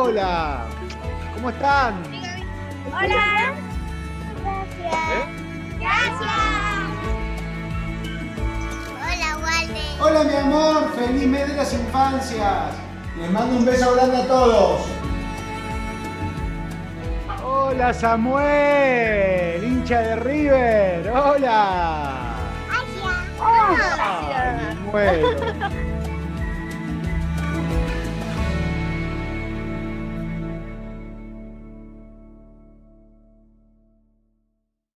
Hola. ¿Cómo están? Hola. Gracias. Gracias. Hola, Walde. Hola, mi amor. Feliz mes de las infancias. Les mando un beso grande a todos. Hola, Samuel, hincha de River. Hola. Gracias. Ay, me muero.